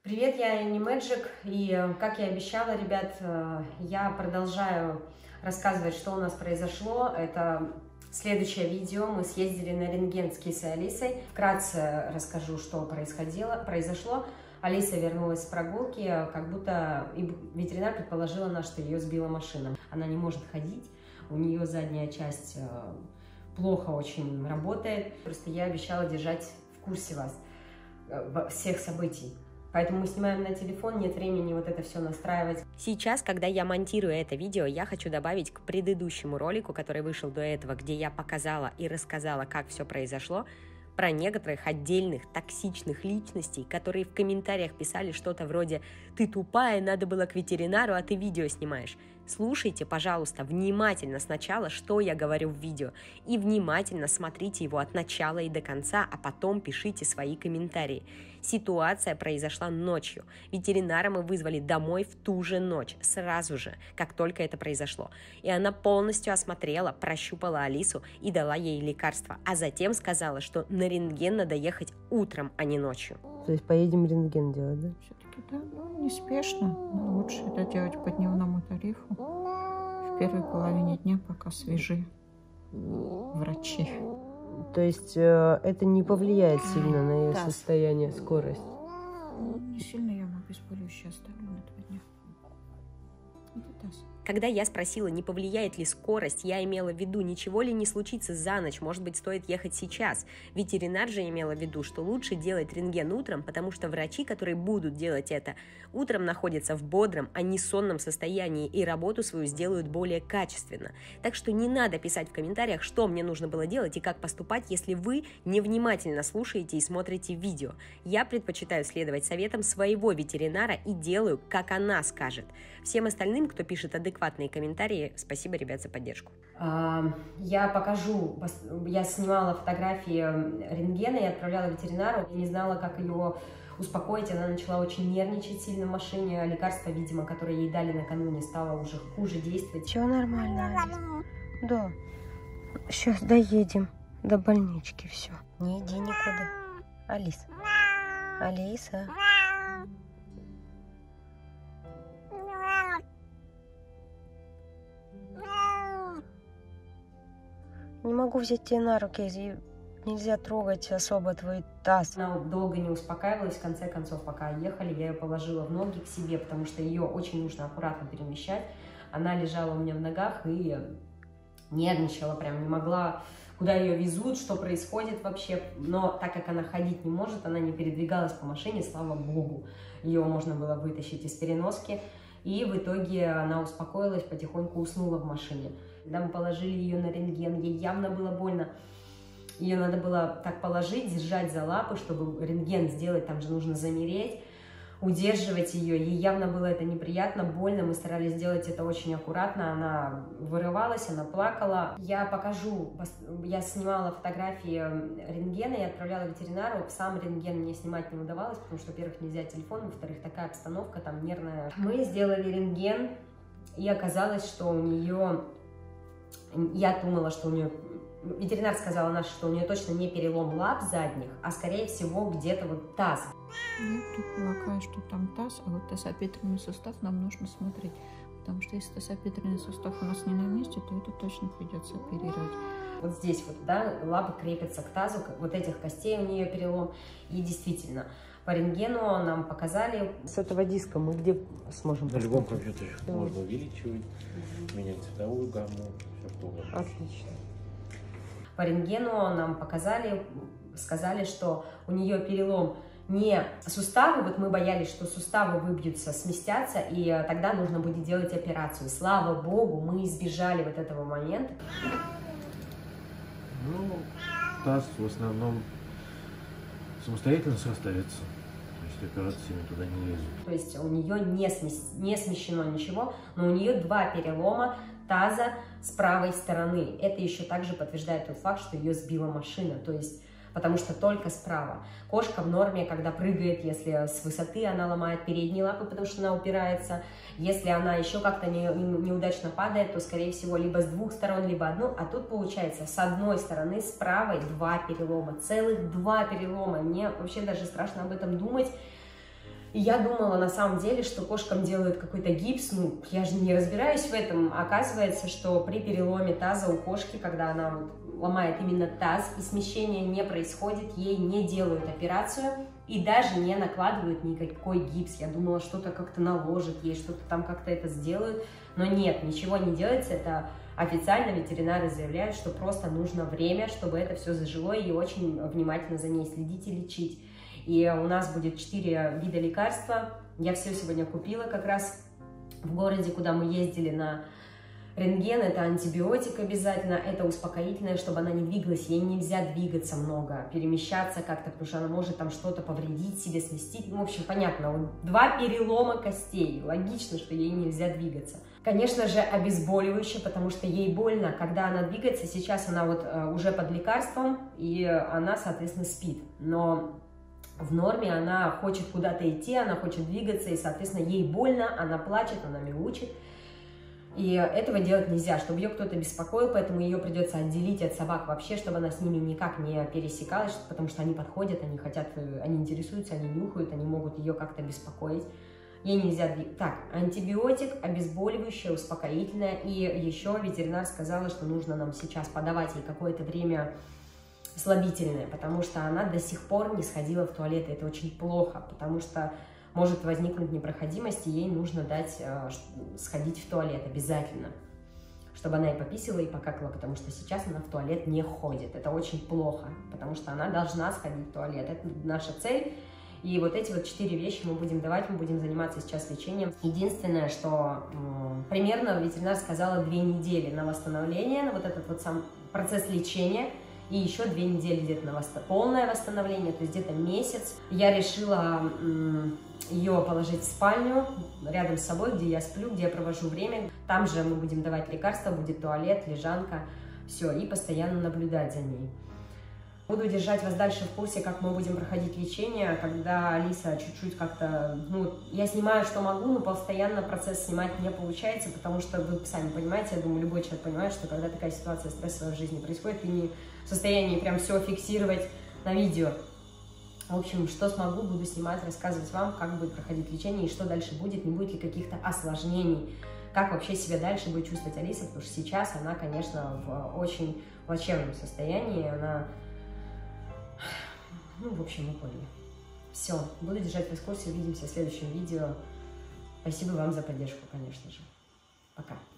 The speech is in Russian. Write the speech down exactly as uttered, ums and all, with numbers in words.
Привет, я Энни Мэджик, и, как я обещала, ребят, я продолжаю рассказывать, что у нас произошло. Это следующее видео. Мы съездили на рентген с кисой Алисой. Вкратце расскажу, что происходило, произошло. Алиса вернулась с прогулки, как будто и ветеринар предположила нас, что ее сбила машина. Она не может ходить, у нее задняя часть плохо очень работает. Просто я обещала держать в курсе вас всех событий. Поэтому мы снимаем на телефон, нет времени вот это все настраивать. Сейчас, когда я монтирую это видео, я хочу добавить к предыдущему ролику, который вышел до этого, где я показала и рассказала, как все произошло, про некоторых отдельных токсичных личностей, которые в комментариях писали что-то вроде «Ты тупая, надо было к ветеринару, а ты видео снимаешь». Слушайте, пожалуйста, внимательно сначала, что я говорю в видео, и внимательно смотрите его от начала и до конца, а потом пишите свои комментарии. Ситуация произошла ночью. Ветеринара мы вызвали домой в ту же ночь, сразу же, как только это произошло. И она полностью осмотрела, прощупала Алису и дала ей лекарства, а затем сказала, что на рентген надо ехать утром, а не ночью. То есть поедем рентген делать, да? Все-таки да, ну неспешно, но лучше это делать по дневному тарифу. В первой половине дня, пока свежи врачи. То есть э, это не повлияет сильно на ее да. состояние, скорость? Не сильно, я ему обезболивающее оставлю на два дня. Это таз. Когда я спросила, не повлияет ли скорость, я имела в виду, ничего ли не случится за ночь, может быть, стоит ехать сейчас. Ветеринар же имела в виду, что лучше делать рентген утром, потому что врачи, которые будут делать это, утром находятся в бодром, а не сонном состоянии и работу свою сделают более качественно. Так что не надо писать в комментариях, что мне нужно было делать и как поступать, если вы невнимательно слушаете и смотрите видео. Я предпочитаю следовать советам своего ветеринара и делаю, как она скажет. Всем остальным, кто пишет адекватные комментарии, спасибо, ребят, за поддержку. Я покажу, я снимала фотографии рентгена и отправляла ветеринару. Я не знала, как ее успокоить, она начала очень нервничать сильно в машине. Лекарство, видимо, которое ей дали накануне, стало уже хуже действовать. Все нормально, Алис. Да. Сейчас доедем до больнички, все. Не иди никуда. Алис. Алиса. Не могу взять тебя на руки, нельзя трогать особо твой таз. Она долго не успокаивалась, в конце концов, пока ехали, я ее положила в ноги к себе, потому что ее очень нужно аккуратно перемещать. Она лежала у меня в ногах и нервничала, прям не могла, куда ее везут, что происходит вообще. Но так как она ходить не может, она не передвигалась по машине, слава богу. Ее можно было вытащить из переноски. И в итоге она успокоилась, потихоньку уснула в машине. Когда мы положили ее на рентген, ей явно было больно. Ее надо было так положить, держать за лапы, чтобы рентген сделать, там же нужно замереть, удерживать ее. Ей явно было это неприятно, больно. Мы старались сделать это очень аккуратно. Она вырывалась, она плакала. Я покажу, я снимала фотографии рентгена и отправляла ветеринару. Сам рентген мне снимать не удавалось, потому что, во-первых, нельзя телефон, во-вторых, такая обстановка там нервная. Мы сделали рентген, и оказалось, что у нее... Я думала, что у нее... Ветеринар сказала наш, что у нее точно не перелом лап задних, а скорее всего где-то вот таз. Я предполагаю, что там таз, а вот тазобедренный сустав нам нужно смотреть. Потому что если тазобедренный сустав у нас не на месте, то это точно придется оперировать. Вот здесь вот, да, лапы крепятся к тазу, вот этих костей у нее перелом. И действительно, по рентгену нам показали. С этого диска мы где сможем На любом компьютере можно увеличивать, менять цветовую гамму, все что угодно. Отлично. По рентгену нам показали, сказали, что у нее перелом не суставы, вот мы боялись, что суставы выбьются, сместятся, и тогда нужно будет делать операцию. Слава богу, мы избежали вот этого момента. Ну, таз в основном самостоятельно срастается, то есть операциями туда не лезут. То есть у нее не, смес... не смещено ничего, но у нее два перелома таза с правой стороны. Это еще также подтверждает тот факт, что ее сбила машина, то есть потому что только справа. Кошка в норме, когда прыгает, если с высоты она ломает передние лапы, потому что она упирается. Если она еще как-то не, не, неудачно падает, то, скорее всего, либо с двух сторон, либо одну. А тут, получается, с одной стороны, с правой два перелома. Целых два перелома. Мне вообще даже страшно об этом думать. И я думала на самом деле, что кошкам делают какой-то гипс, ну, я же не разбираюсь в этом. Оказывается, что при переломе таза у кошки, когда она вот ломает именно таз, и смещение не происходит, ей не делают операцию и даже не накладывают никакой гипс. Я думала, что-то как-то наложат ей, что-то там как-то это сделают, но нет, ничего не делается. Это официально ветеринары заявляют, что просто нужно время, чтобы это все зажило, и очень внимательно за ней следить и лечить. И у нас будет четыре вида лекарства. Я все сегодня купила как раз в городе, куда мы ездили на рентген. Это антибиотик обязательно, это успокоительное, чтобы она не двигалась. Ей нельзя двигаться много, перемещаться как-то, потому что она может там что-то повредить себе, сместить. Ну, в общем, понятно, два перелома костей. Логично, что ей нельзя двигаться. Конечно же, обезболивающее, потому что ей больно, когда она двигается. Сейчас она вот уже под лекарством, и она, соответственно, спит. Но в норме она хочет куда-то идти, она хочет двигаться, и, соответственно, ей больно, она плачет, она мяучит. И этого делать нельзя, чтобы ее кто-то беспокоил, поэтому ее придется отделить от собак вообще, чтобы она с ними никак не пересекалась, потому что они подходят, они хотят, они интересуются, они нюхают, они могут ее как-то беспокоить. Ей нельзя двигаться. Так, антибиотик, обезболивающее, успокоительное, и еще ветеринар сказала, что нужно нам сейчас подавать ей какое-то время слабительное, потому что она до сих пор не сходила в туалет, и это очень плохо, потому что может возникнуть непроходимость, и ей нужно дать э, сходить в туалет обязательно, чтобы она и пописала, и покакала, потому что сейчас она в туалет не ходит. Это очень плохо, потому что она должна сходить в туалет. Это наша цель. И вот эти вот четыре вещи мы будем давать, мы будем заниматься сейчас лечением. Единственное, что м, примерно ветеринар сказала две недели на восстановление, на вот этот вот сам процесс лечения, и еще две недели где-то на восст... полное восстановление, то есть где-то месяц. Я решила м, ее положить в спальню рядом с собой, где я сплю, где я провожу время. Там же мы будем давать лекарства, будет туалет, лежанка, все, и постоянно наблюдать за ней. Буду держать вас дальше в курсе, как мы будем проходить лечение, когда Алиса чуть-чуть как-то, ну, я снимаю, что могу, но постоянно процесс снимать не получается, потому что вы сами понимаете, я думаю, любой человек понимает, что когда такая ситуация стрессовая в жизни происходит, ты не в состоянии прям все фиксировать на видео. В общем, что смогу, буду снимать, рассказывать вам, как будет проходить лечение и что дальше будет, не будет ли каких-то осложнений, как вообще себя дальше будет чувствовать Алиса, потому что сейчас она, конечно, в очень плачевном состоянии, она... Ну, в общем, вы поняли. Все, буду держать вас в курсе, увидимся в следующем видео. Спасибо вам за поддержку, конечно же. Пока.